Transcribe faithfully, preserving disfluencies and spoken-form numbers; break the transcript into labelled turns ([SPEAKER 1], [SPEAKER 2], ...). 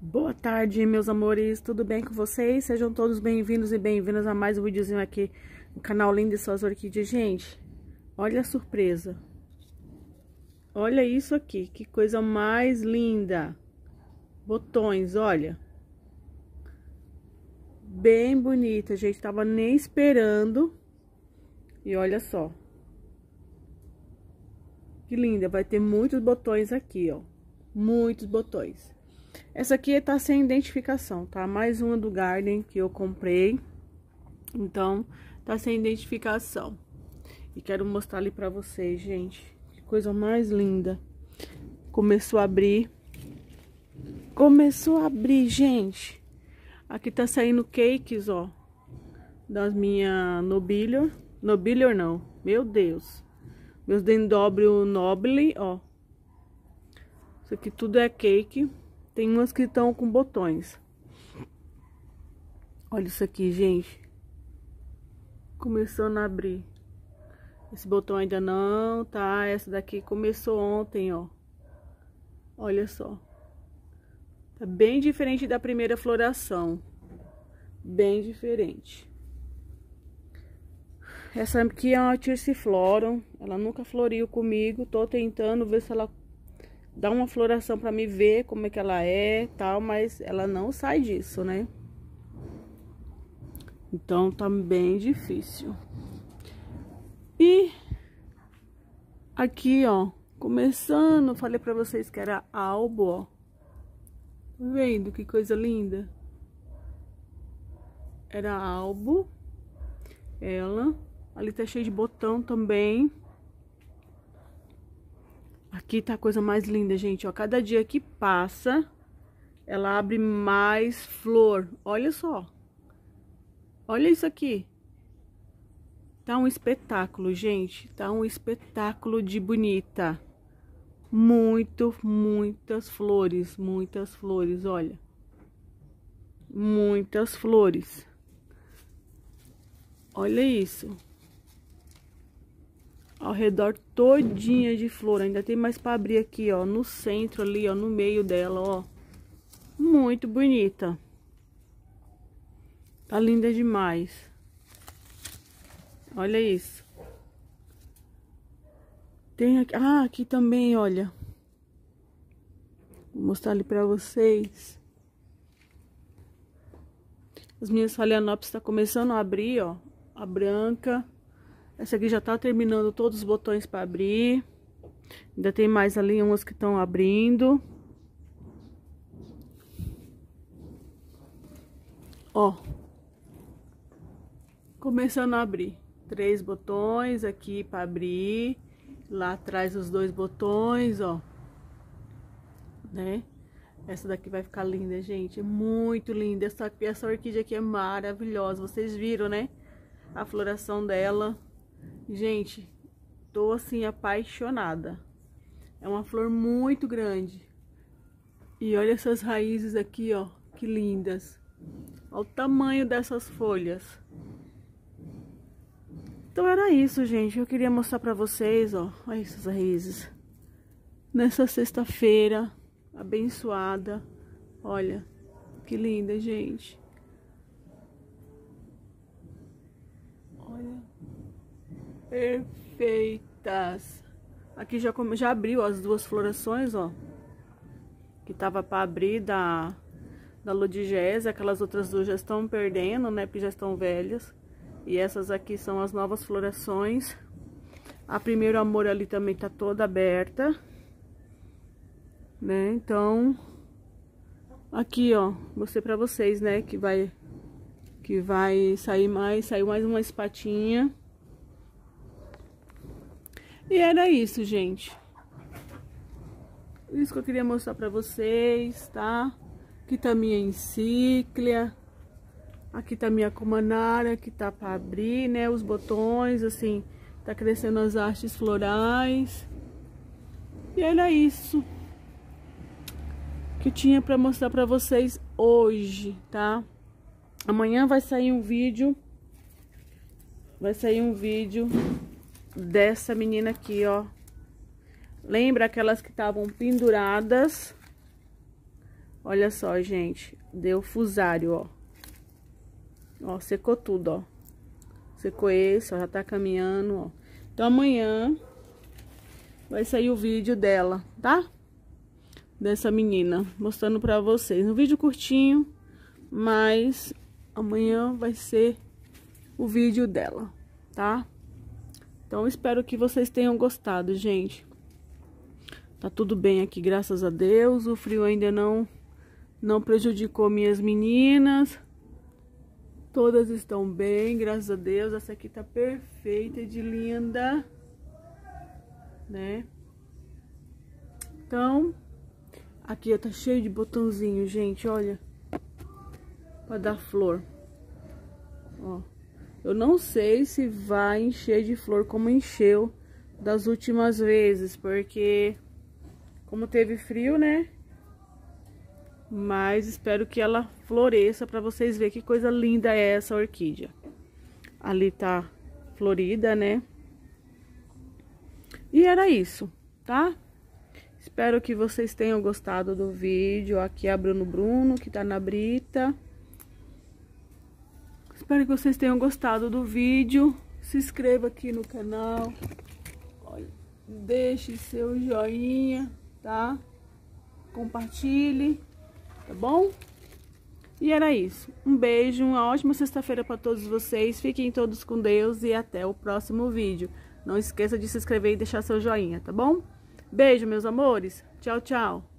[SPEAKER 1] Boa tarde, meus amores, tudo bem com vocês? Sejam todos bem-vindos e bem-vindas a mais um videozinho aqui no canal Linda e Suas Orquídeas. Gente, olha a surpresa. Olha isso aqui, que coisa mais linda. Botões, olha. Bem bonita, gente, tava nem esperando. E olha só. Que linda, vai ter muitos botões aqui, ó. Muitos botões. Essa aqui tá sem identificação, tá? Mais uma do Garden que eu comprei. Então, tá sem identificação. E quero mostrar ali pra vocês, gente. Que coisa mais linda. Começou a abrir. Começou a abrir, gente. Aqui tá saindo cakes, ó. Das minhas Nobilior. Nobilior não. Meu Deus. Meus Dendrobium Nobile, ó. Isso aqui tudo é cake. Tem umas que estão com botões. Olha isso aqui, gente. Começando a abrir. Esse botão ainda não, tá? Essa daqui começou ontem, ó. Olha só. Tá bem diferente da primeira floração. Bem diferente. Essa aqui é uma Tirciflorum. Ela nunca floriu comigo. Tô tentando ver se ela dá uma floração pra me ver como é que ela é, tal, mas ela não sai disso, né? Então tá bem difícil. E aqui, ó, começando, falei pra vocês que era albo, ó. Tá vendo que coisa linda? Era albo. Ela. Ali tá cheio de botão também. Aqui tá a coisa mais linda, gente, ó. Cada dia que passa, ela abre mais flor. Olha só. Olha isso aqui. Tá um espetáculo, gente. Tá um espetáculo de bonita. Muito, muitas flores. Muitas flores, olha. Muitas flores. Olha isso. Ao redor todinha de flor. Ainda tem mais pra abrir aqui, ó. No centro ali, ó. No meio dela, ó. Muito bonita. Tá linda demais. Olha isso. Tem aqui... Ah, aqui também, olha. Vou mostrar ali pra vocês. As minhas Phalaenopsis tá começando a abrir, ó. A branca. Essa aqui já tá terminando todos os botões para abrir. Ainda tem mais ali umas que estão abrindo. Ó. Começando a abrir. Três botões aqui para abrir. Lá atrás os dois botões, ó. Né? Essa daqui vai ficar linda, gente. É muito linda. Essa, essa orquídea aqui é maravilhosa. Vocês viram, né? A floração dela. Gente, tô assim apaixonada. É uma flor muito grande. E olha essas raízes aqui, ó, que lindas. Olha o tamanho dessas folhas. Então era isso, gente. Eu queria mostrar pra vocês, ó, olha essas raízes. Nessa sexta-feira abençoada. Olha, que linda, gente. Olha. Perfeitas. Aqui já, já abriu as duas florações, ó. Que tava para abrir da, da Lodigésia. Aquelas outras duas já estão perdendo, né? Porque já estão velhas. E essas aqui são as novas florações. A Primeiro Amor ali também tá toda aberta. Né? Então, aqui, ó. Mostrei pra vocês, né? Que vai, que vai sair mais, saiu mais uma espatinha. E era isso, gente. Isso que eu queria mostrar pra vocês, tá? Aqui tá minha encíclia. Aqui tá minha Cumanara, que tá pra abrir, né? Os botões, assim, tá crescendo as hastes florais. E era isso que eu tinha pra mostrar pra vocês hoje, tá? Amanhã vai sair um vídeo. Vai sair um vídeo dessa menina aqui, ó. Lembra aquelas que estavam penduradas Olha só, gente. Deu fusário, ó. Ó, secou tudo, ó. Secou esse, ó, já tá caminhando, ó. Então, amanhã vai sair o vídeo dela, tá? Dessa menina, mostrando pra vocês. Um vídeo curtinho, mas amanhã vai ser o vídeo dela, tá? Então, espero que vocês tenham gostado, gente. Tá tudo bem aqui, graças a Deus. O frio ainda não, não prejudicou minhas meninas. Todas estão bem, graças a Deus. Essa aqui tá perfeita, de linda, né? Então, aqui ó, tá cheio de botãozinho, gente, olha. Pra dar flor. Ó. Eu não sei se vai encher de flor como encheu das últimas vezes, porque como teve frio, né? Mas espero que ela floresça pra vocês verem que coisa linda é essa orquídea. Ali tá florida, né? E era isso, tá? Espero que vocês tenham gostado do vídeo. Aqui é a Bruno Bruno, que tá na brita. Espero que vocês tenham gostado do vídeo. Se inscreva aqui no canal. Olha, deixe seu joinha, tá? Compartilhe. Tá bom? E era isso. Um beijo, uma ótima sexta-feira para todos vocês. Fiquem todos com Deus e até o próximo vídeo. Não esqueça de se inscrever e deixar seu joinha, tá bom? Beijo, meus amores. Tchau, tchau.